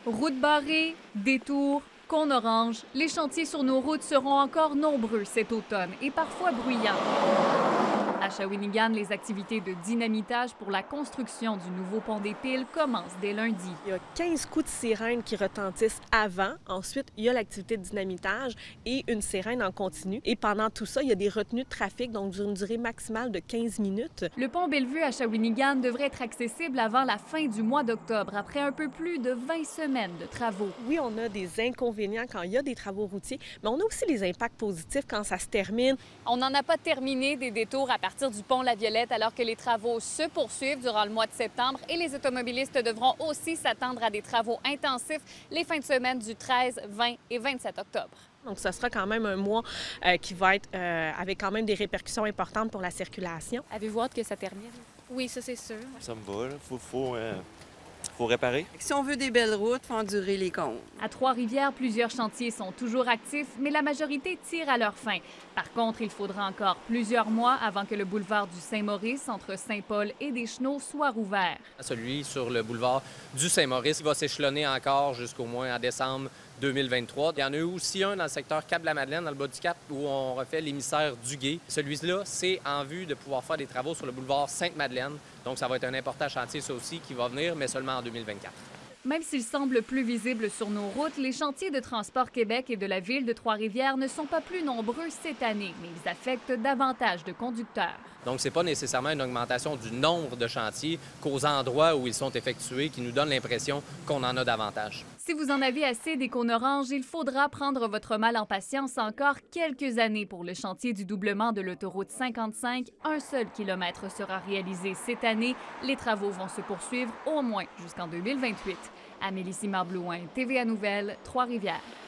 Routes barrées, détours, cônes orange, les chantiers sur nos routes seront encore nombreux cet automne et parfois bruyants. À Shawinigan, les activités de dynamitage pour la construction du nouveau pont des Piles commencent dès lundi. Il y a 15 coups de sirène qui retentissent avant. Ensuite, il y a l'activité de dynamitage et une sirène en continu. Et pendant tout ça, il y a des retenues de trafic, donc d'une durée maximale de 15 minutes. Le pont Bellevue à Shawinigan devrait être accessible avant la fin du mois d'octobre, après un peu plus de 20 semaines de travaux. Oui, on a des inconvénients quand il y a des travaux routiers, mais on a aussi les impacts positifs quand ça se termine. On n'en a pas terminé des détours à partir du pont La Violette alors que les travaux se poursuivent durant le mois de septembre et les automobilistes devront aussi s'attendre à des travaux intensifs les fins de semaine du 13, 20 et 27 octobre. Donc, ça sera quand même un mois qui va être avec quand même des répercussions importantes pour la circulation. Avez-vous hâte que ça termine? Oui, ça c'est sûr. Ça me va, là. Faut réparer. Si on veut des belles routes, il faut endurer les cônes. À Trois-Rivières, plusieurs chantiers sont toujours actifs, mais la majorité tire à leur fin. Par contre, il faudra encore plusieurs mois avant que le boulevard du Saint-Maurice, entre Saint-Paul et Deschenaux, soit rouvert. Celui sur le boulevard du Saint-Maurice va s'échelonner encore jusqu'au moins en décembre 2023. Il y en a eu aussi un dans le secteur Cap-de-la-Madeleine, dans le bas du Cap, où on refait l'émissaire du Gué. Celui-là, c'est en vue de pouvoir faire des travaux sur le boulevard Sainte-Madeleine. Donc, ça va être un important chantier, ça aussi, qui va venir, mais seulement en 2024. Même s'ils semblent plus visibles sur nos routes, les chantiers de Transport Québec et de la ville de Trois-Rivières ne sont pas plus nombreux cette année, mais ils affectent davantage de conducteurs. Donc, ce n'est pas nécessairement une augmentation du nombre de chantiers qu'aux endroits où ils sont effectués qui nous donne l'impression qu'on en a davantage. Si vous en avez assez des cônes oranges, il faudra prendre votre mal en patience encore quelques années pour le chantier du doublement de l'autoroute 55. Un seul kilomètre sera réalisé cette année. Les travaux vont se poursuivre au moins jusqu'en 2028. Amélie Simard-Blouin, TVA Nouvelles, Trois-Rivières.